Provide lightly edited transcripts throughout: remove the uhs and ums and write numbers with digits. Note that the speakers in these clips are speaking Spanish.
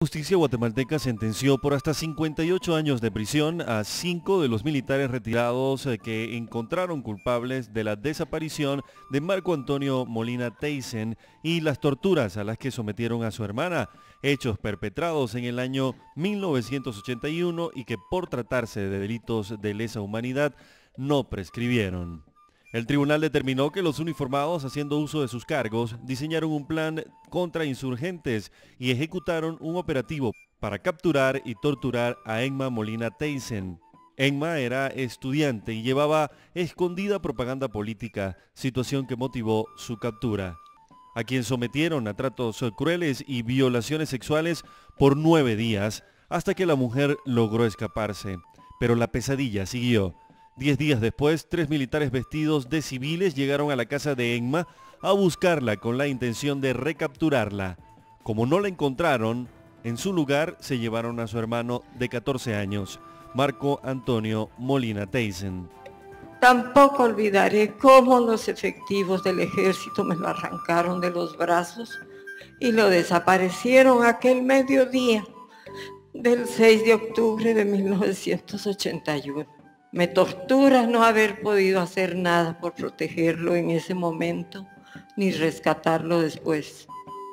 Justicia guatemalteca sentenció por hasta 58 años de prisión a 5 de los militares retirados que encontraron culpables de la desaparición de Marco Antonio Molina Teyssen y las torturas a las que sometieron a su hermana, hechos perpetrados en el año 1981 y que por tratarse de delitos de lesa humanidad no prescribieron. El tribunal determinó que los uniformados, haciendo uso de sus cargos, diseñaron un plan contra insurgentes y ejecutaron un operativo para capturar y torturar a Emma Molina Teyssen. Emma era estudiante y llevaba escondida propaganda política, situación que motivó su captura, a quien sometieron a tratos crueles y violaciones sexuales por 9 días, hasta que la mujer logró escaparse. Pero la pesadilla siguió. 10 días después, 3 militares vestidos de civiles llegaron a la casa de Emma a buscarla con la intención de recapturarla. Como no la encontraron, en su lugar se llevaron a su hermano de 14 años, Marco Antonio Molina Teyssen. Tampoco olvidaré cómo los efectivos del ejército me lo arrancaron de los brazos y lo desaparecieron aquel mediodía del 6 de octubre de 1981. Me tortura no haber podido hacer nada por protegerlo en ese momento, ni rescatarlo después.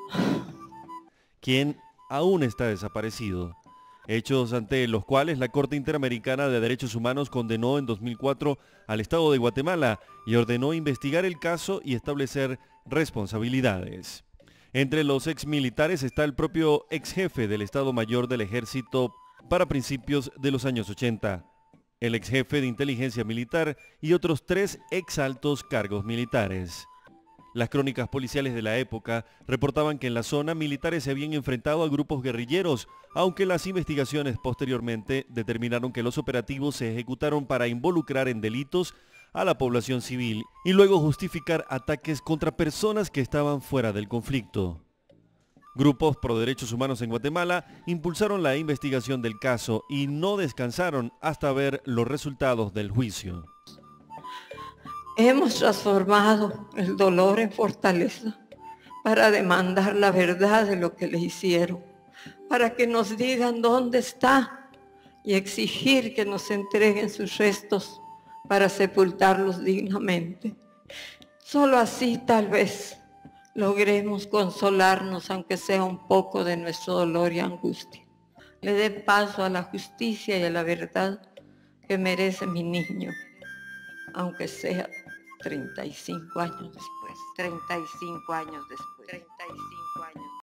Quien aún está desaparecido. Hechos ante los cuales la Corte Interamericana de Derechos Humanos condenó en 2004 al Estado de Guatemala y ordenó investigar el caso y establecer responsabilidades. Entre los exmilitares está el propio exjefe del Estado Mayor del Ejército para principios de los años 80. El exjefe de inteligencia militar y otros 3 exaltos cargos militares. Las crónicas policiales de la época reportaban que en la zona militares se habían enfrentado a grupos guerrilleros, aunque las investigaciones posteriormente determinaron que los operativos se ejecutaron para involucrar en delitos a la población civil y luego justificar ataques contra personas que estaban fuera del conflicto. Grupos pro derechos humanos en Guatemala impulsaron la investigación del caso y no descansaron hasta ver los resultados del juicio. Hemos transformado el dolor en fortaleza para demandar la verdad de lo que le hicieron, para que nos digan dónde está y exigir que nos entreguen sus restos para sepultarlos dignamente. Solo así tal vez logremos consolarnos, aunque sea un poco, de nuestro dolor y angustia. Le dé paso a la justicia y a la verdad que merece mi niño, aunque sea 35 años después. 35 años después. 35